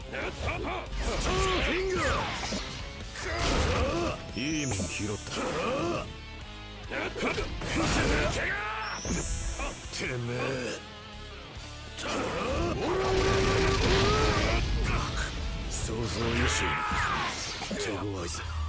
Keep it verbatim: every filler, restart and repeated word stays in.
いい面拾った。てめえ想像以上に手強いぜ。